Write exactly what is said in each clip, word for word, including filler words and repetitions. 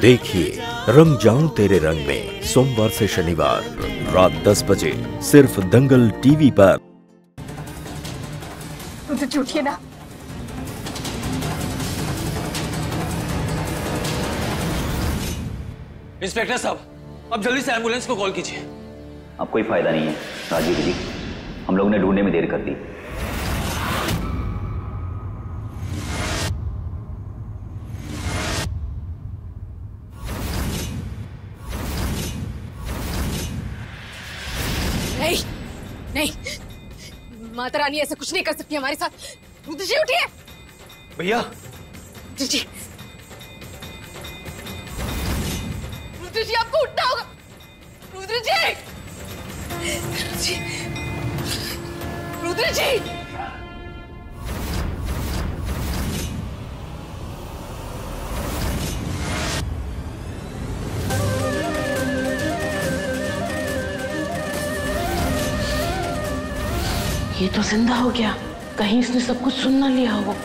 देखिए रंग जाऊं तेरे रंग में सोमवार से शनिवार रात दस बजे सिर्फ दंगल टीवी पर। तो उठिए ना। इंस्पेक्टर साहब, अब जल्दी से एम्बुलेंस को कॉल कीजिए। अब कोई फायदा नहीं है राजीव जी, हम लोगों ने ढूंढने में देर कर दी। नहीं नहीं, माता रानी ऐसा कुछ नहीं कर सकती हमारे साथ। रुद्र जी उठिए। भैया रुद्र जी, रुद्र जी आपको उठना होगा। रुद्र जी, रुद्र जी, रुद्र जी। ये तो जिंदा हो गया, कहीं इसने सब कुछ सुन ना लिया हो।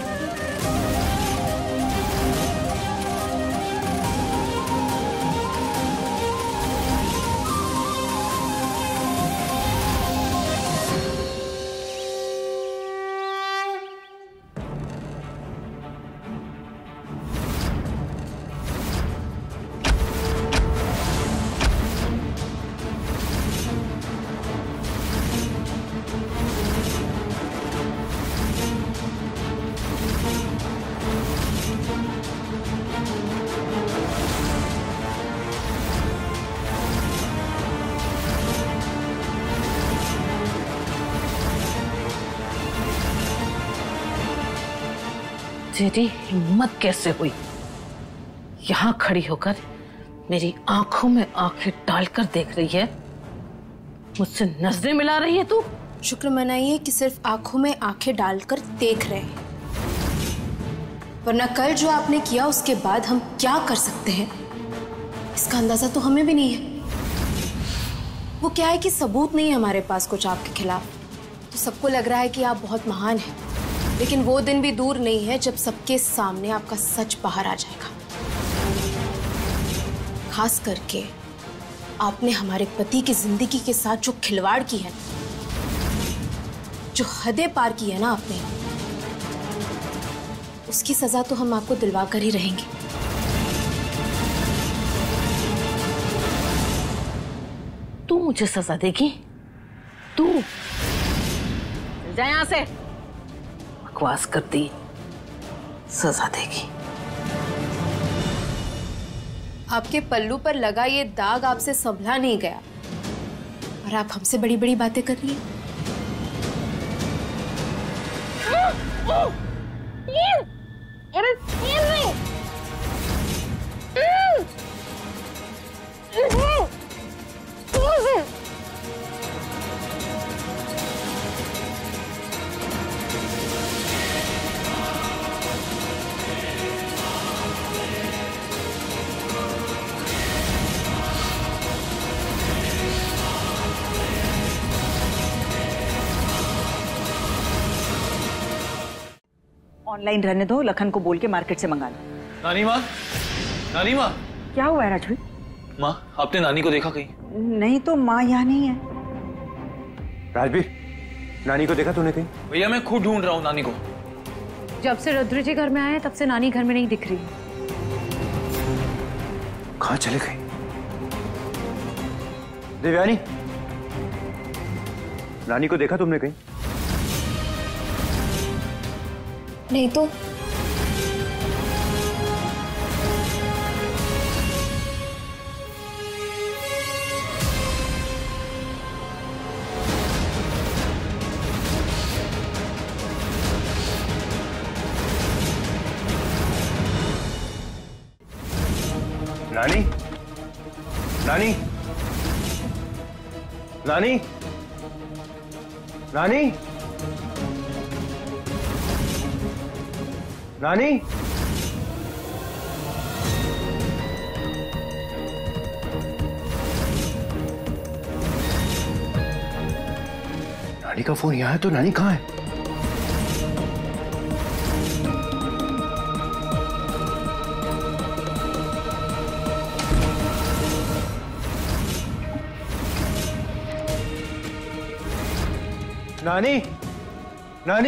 तेरी हिम्मत कैसे हुई यहां खड़ी होकर मेरी आंखों में आंखें डालकर देख रही है, मुझसे नजरें मिला रही है तू? शुक्र मनाइए कि सिर्फ आंखों में आंखें डालकर देख रहे हैं, वरना कल जो आपने किया उसके बाद हम क्या कर सकते हैं इसका अंदाजा तो हमें भी नहीं है। वो क्या है कि सबूत नहीं है हमारे पास कुछ आपके खिलाफ, तो सबको लग रहा है कि आप बहुत महान हैं, लेकिन वो दिन भी दूर नहीं है जब सबके सामने आपका सच बाहर आ जाएगा। खास करके आपने हमारे पति की जिंदगी के साथ जो खिलवाड़ की है, जो हदें पार की है ना आपने, उसकी सजा तो हम आपको दिलवा कर ही रहेंगे। तू मुझे सजा देगी? तू जा यहां से, बकवास करती, सजा देगी। आपके पल्लू पर लगा ये दाग आपसे संभला नहीं गया और आप हमसे बड़ी बड़ी बातें कर रही हैं। ऑनलाइन रहने दो, लखन को बोल के मार्केट से मंगा लो। नानी माँ, नानी माँ। क्या हुआ है राजवी? माँ, आपने नानी को देखा कहीं? नहीं तो माँ यहाँ नहीं है। राजवीर, नानी को देखा तूने कहीं? भैया मैं खुद ढूंढ रहा हूँ नानी को। जब से रुद्र जी घर में आए तब से नानी घर में नहीं दिख रही। कहाँ चले गए? देवयानी, नानी को देखा तुमने कहीं? नहीं तो नानी, नानी, नानी, नानी, नानी, नानी का फोन यहाँ है तो नानी कहाँ है? नानी, नानी।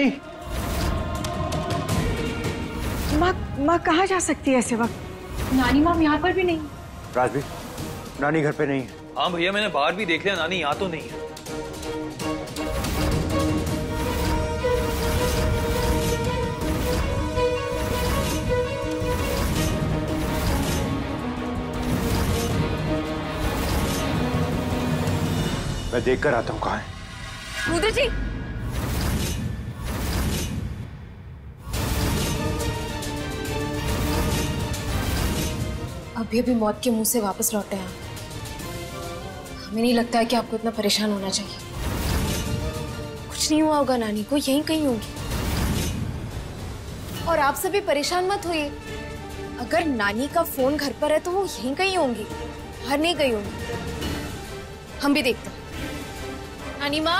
माँ माँ कहाँ जा सकती है ऐसे वक्त? नानी माम यहाँ पर भी नहीं। राजवीर, नानी घर पे नहीं है। हाँ भैया, मैंने बाहर भी देख लिया, नानी यहाँ तो नहीं है। मैं देख कर आता हूँ कहाँ है। रुद्र जी, अभी अभी मौत के मुंह से वापस लौटे हैं। हमें नहीं लगता है कि आपको इतना परेशान होना चाहिए। कुछ नहीं हुआ होगा नानी को, यहीं कहीं होंगी। और आप सभी परेशान मत होइए। अगर नानी का फोन घर पर है तो वो यहीं कहीं होंगी, बाहर नहीं गई होंगी। हम भी देखते हैं। नानी माँ,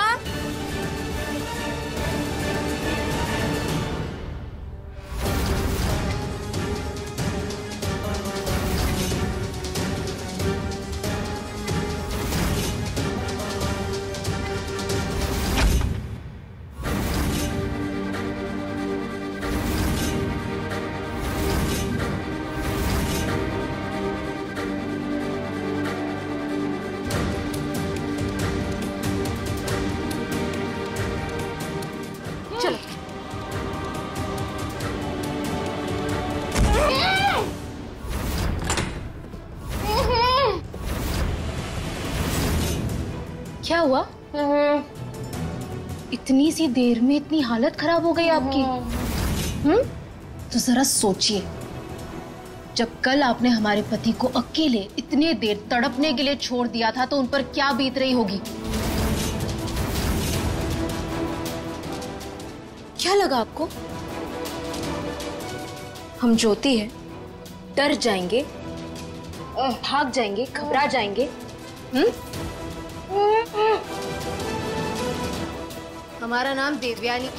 क्या हुआ? इतनी सी देर में इतनी हालत खराब हो गई आपकी? हम्म? तो जरा सोचिए, जब कल आपने हमारे पति को अकेले इतने देर तड़पने के लिए छोड़ दिया था तो उन पर क्या बीत रही होगी। क्या लगा आपको? हम ज्योति हैं, डर जाएंगे, भाग जाएंगे, घबरा जाएंगे? हम्म? हमारा नाम देवयानी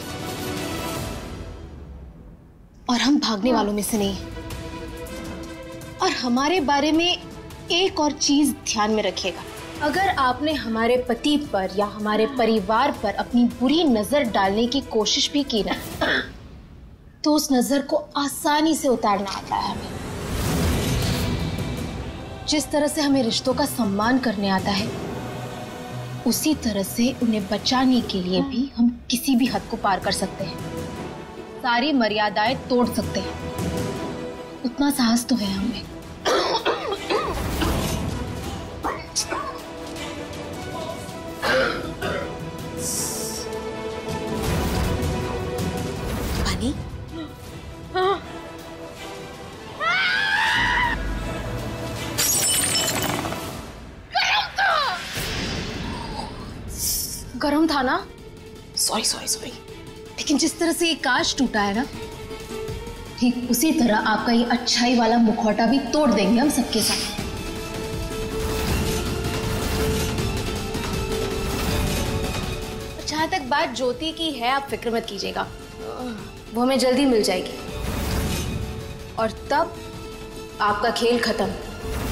और हम भागने वालों में से नहीं हैं। और हमारे बारे में एक और चीज ध्यान में रखिएगा, अगर आपने हमारे पति पर या हमारे परिवार पर अपनी बुरी नजर डालने की कोशिश भी की ना, तो उस नजर को आसानी से उतारना आता है हमें। जिस तरह से हमें रिश्तों का सम्मान करने आता है, उसी तरह से उन्हें बचाने के लिए भी हम किसी भी हद को पार कर सकते हैं, सारी मर्यादाएं तोड़ सकते हैं। उतना साहस तो है हमें। पानी? हाँ। गरम था ना? Sorry sorry sorry. लेकिन जिस तरह से ये कांच टूटा है ना, ठीक उसी तरह आपका ये अच्छाई वाला मुखौटा भी तोड़ देंगे हम सबके साथ। जहां तक बात ज्योति की है, आप फिक्र मत कीजिएगा, वो हमें जल्दी मिल जाएगी और तब आपका खेल खत्म।